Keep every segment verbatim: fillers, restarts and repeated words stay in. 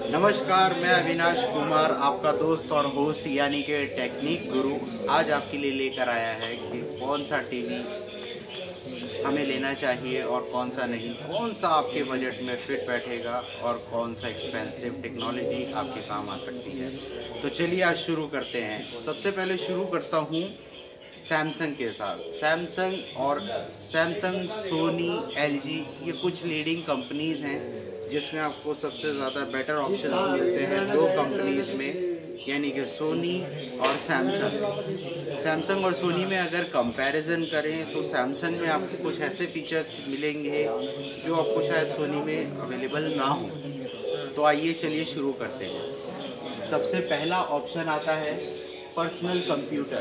नमस्कार, मैं अविनाश कुमार, आपका दोस्त और होस्ट यानी कि टेक्निक गुरु आज आपके लिए लेकर आया है कि कौन सा टीवी हमें लेना चाहिए और कौन सा नहीं, कौन सा आपके बजट में फिट बैठेगा और कौन सा एक्सपेंसिव टेक्नोलॉजी आपके काम आ सकती है। तो चलिए आज शुरू करते हैं। सबसे पहले शुरू करता हूँ सैमसंग के साथ। सैमसंग और सैमसंग, सोनी, एलजी ये कुछ लीडिंग कंपनीज़ हैं जिसमें आपको सबसे ज़्यादा बेटर ऑप्शंस मिलते हैं दो कंपनीज़ में, यानी कि सोनी और सैमसंग। सैमसंग और सोनी में अगर कंपैरिजन करें तो सैमसंग में आपको कुछ ऐसे फीचर्स मिलेंगे जो आपको शायद सोनी में अवेलेबल ना हो। तो आइए चलिए शुरू करते हैं। सबसे पहला ऑप्शन आता है पर्सनल कंप्यूटर।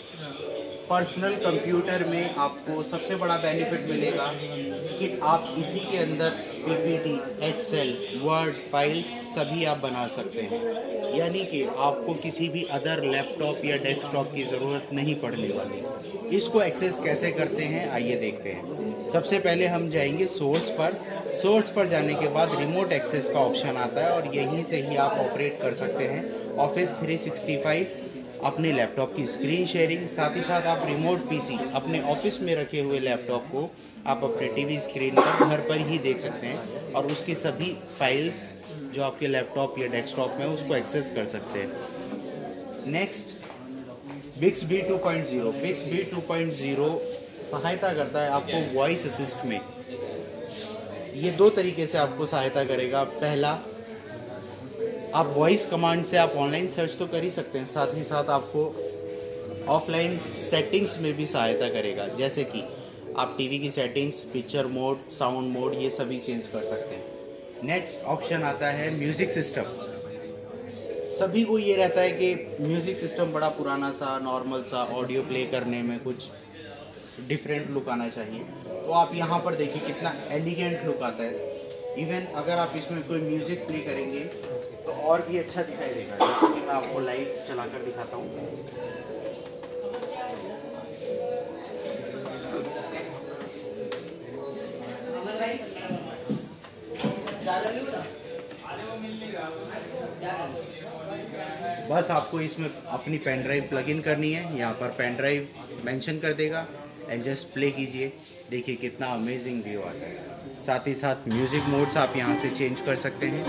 पर्सनल कंप्यूटर में आपको सबसे बड़ा बेनिफिट मिलेगा कि आप इसी के अंदर पीपीटी, एक्सेल, वर्ड फाइल्स सभी आप बना सकते हैं, यानी कि आपको किसी भी अदर लैपटॉप या डेस्कटॉप की ज़रूरत नहीं पड़ने वाली। इसको एक्सेस कैसे करते हैं आइए देखते हैं। सबसे पहले हम जाएंगे सोर्स पर। सोर्स पर जाने के बाद रिमोट एक्सेस का ऑप्शन आता है और यहीं से ही आप ऑपरेट कर सकते हैं ऑफिस थ्री सिक्सटी फाइव, अपने लैपटॉप की स्क्रीन शेयरिंग। साथ ही साथ आप रिमोट पीसी अपने ऑफिस में रखे हुए लैपटॉप को आप अपने टीवी स्क्रीन पर घर पर ही देख सकते हैं और उसकी सभी फाइल्स जो आपके लैपटॉप या डेस्कटॉप में उसको एक्सेस कर सकते हैं। Next Bixby two point zero. Bixby two point zero सहायता करता है आपको वॉइस असिस्ट में। ये दो तरीके से आपको सहायता करेगा। पहला, आप वॉइस कमांड से आप ऑनलाइन सर्च तो कर ही सकते हैं, साथ ही साथ आपको ऑफलाइन सेटिंग्स में भी सहायता करेगा, जैसे कि आप टीवी की settings, picture mode, sound mode ये सभी चेंज कर सकते हैं। नेक्स्ट ऑप्शन आता है म्यूज़िक सिस्टम। सभी को ये रहता है कि म्यूज़िक सिस्टम बड़ा पुराना सा, नॉर्मल सा ऑडियो प्ले करने में कुछ डिफरेंट लुक आना चाहिए। तो आप यहाँ पर देखिए कितना एलिगेंट लुक आता है। इवन अगर आप इसमें कोई म्यूज़िक प्ले करेंगे तो और भी अच्छा दिखाई देगा, जैसे कि मैं आपको लाइव चलाकर दिखाता हूँ। बस आपको इसमें अपनी पेन ड्राइव प्लग इन करनी है, यहाँ पर पेन ड्राइव मेंशन कर देगा एंड जस्ट प्ले कीजिए। देखिए कितना अमेजिंग व्यू आता है। साथ ही साथ म्यूज़िक मोड्स आप यहाँ से चेंज कर सकते हैं।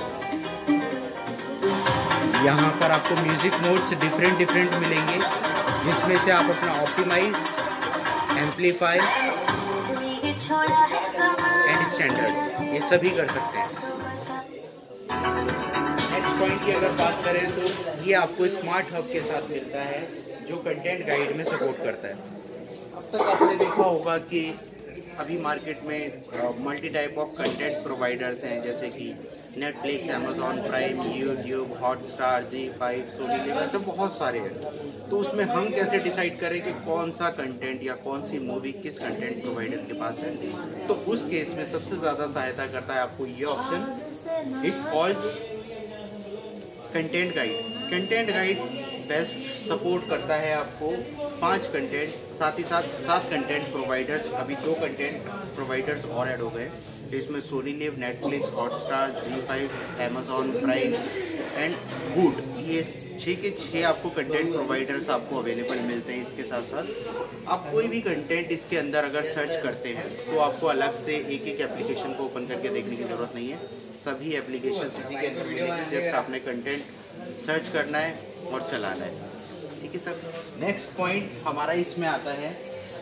यहाँ पर आपको म्यूज़िक मोड्स डिफरेंट डिफरेंट मिलेंगे, जिसमें से आप अपना ऑप्टिमाइज, एम्पलीफाई एंड स्टैंडर्ड ये सभी कर सकते हैं। नेक्स्ट पॉइंट की अगर बात करें तो ये आपको स्मार्ट हब के साथ मिलता है जो कंटेंट गाइड में सपोर्ट करता है। अब तक आपने देखा होगा कि अभी मार्केट में multi type of content providers हैं, जैसे कि Netflix, Amazon Prime, YouTube, Hotstar, Zee five, Sony LIV, ऐसे बहुत सारे हैं। तो उसमें हम कैसे डिसाइड करें कि कौन सा कंटेंट या कौन सी मूवी किस कंटेंट प्रोवाइडर के पास है। तो उस केस में सबसे ज़्यादा सहायता करता है आपको ये option. It calls content guide. Content guide best support करता है आपको पांच कंटेंट, साथ ही साथ सात कंटेंट प्रोवाइडर्स। अभी दो कंटेंट प्रोवाइडर्स और ऐड हो गए, तो इसमें Sony LIV, Netflix, Hotstar, Zee five, Amazon Prime and Voot, ये छः के छः आपको कंटेंट प्रोवाइडर्स आपको अवेलेबल मिलते हैं। इसके साथ साथ आप कोई भी कंटेंट इसके अंदर अगर सर्च करते हैं तो आपको अलग से एक एक एप्लीकेशन को ओपन करके देखने की ज़रूरत नहीं है। सभी एप्लीकेशन इसी के अंदर मिलेंगे, जस्ट आपने कंटेंट सर्च करना है और चलाना है। ठीक है सर। नेक्स्ट पॉइंट हमारा इसमें आता है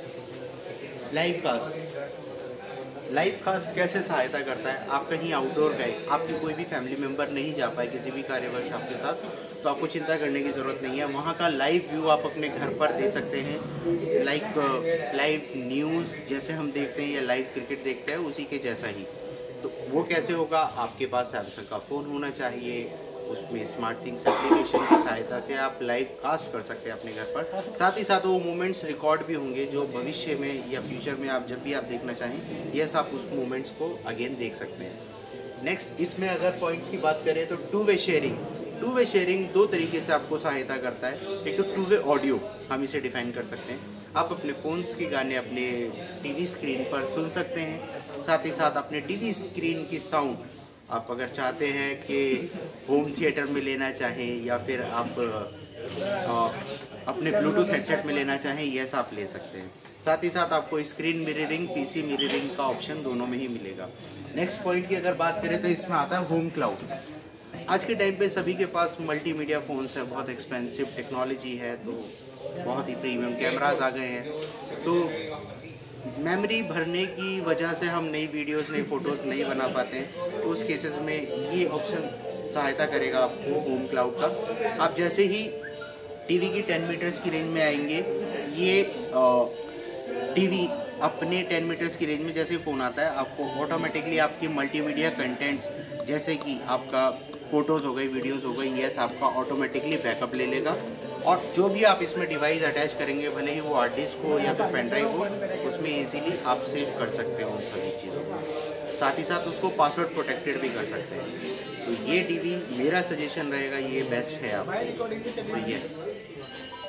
लाइव कास्ट। लाइव कास्ट कैसे सहायता करता है? आप कहीं आउटडोर गए, आपकी कोई भी फैमिली मेम्बर नहीं जा पाए किसी भी कार्यवश आपके साथ, तो आपको चिंता करने की ज़रूरत नहीं है। वहाँ का लाइव व्यू आप अपने घर पर दे सकते हैं। लाइक लाइव न्यूज़ जैसे हम देखते हैं या लाइव क्रिकेट देखते हैं उसी के जैसा ही। तो वो कैसे होगा? आपके पास सैमसंग का फ़ोन होना चाहिए, उसमें स्मार्ट थिंग्स एप्लीकेशन की सहायता से आप लाइव कास्ट कर सकते हैं अपने घर पर। साथ ही साथ वो मोमेंट्स रिकॉर्ड भी होंगे जो भविष्य में या फ्यूचर में आप जब भी आप देखना चाहें, यस आप उस मोमेंट्स को अगेन देख सकते हैं। नेक्स्ट इसमें अगर पॉइंट्स की बात करें तो two way sharing. Two way sharing दो तरीके से आपको सहायता करता है। एक तो टू वे ऑडियो, हम इसे डिफाइन कर सकते हैं। आप अपने फ़ोन्स के गाने अपने टीवी स्क्रीन पर सुन सकते हैं, साथ ही साथ अपने टीवी स्क्रीन की साउंड आप अगर चाहते हैं कि होम थिएटर में लेना चाहें या फिर आप आ, अपने ब्लूटूथ हेडसेट में लेना चाहें, यस आप ले सकते हैं। साथ ही साथ आपको स्क्रीन मिररिंग, पीसी मिररिंग का ऑप्शन दोनों में ही मिलेगा। नेक्स्ट पॉइंट की अगर बात करें तो इसमें आता है होम क्लाउड। आज के टाइम पे सभी के पास मल्टीमीडिया फ़ोन्स है, बहुत एक्सपेंसिव टेक्नोलॉजी है, तो बहुत ही प्रीमियम कैमरास आ गए हैं, तो मेमोरी भरने की वजह से हम नई वीडियोस, नई फ़ोटोज़ नहीं बना पाते हैं। तो उस केसेस में ये ऑप्शन सहायता करेगा आपको होम क्लाउड का। आप जैसे ही टीवी की टेन मीटर्स की रेंज में आएंगे, ये टीवी अपने टेन मीटर्स की रेंज में जैसे ही फ़ोन आता है, आपको ऑटोमेटिकली आपकी मल्टीमीडिया कंटेंट्स जैसे कि आपका फ़ोटोज़ हो गई, वीडियोज़ हो गई, यस आपका ऑटोमेटिकली बैकअप ले लेगा। और जो भी आप इसमें डिवाइस अटैच करेंगे, भले ही वो हार्ड डिस्क हो या फिर पेन ड्राइव हो, उसमें इजीली आप सेव कर सकते हो उन सभी चीज़ों को। साथ ही साथ उसको पासवर्ड प्रोटेक्टेड भी कर सकते हैं। तो ये टीवी मेरा सजेशन रहेगा, ये बेस्ट है आपको। तो यस।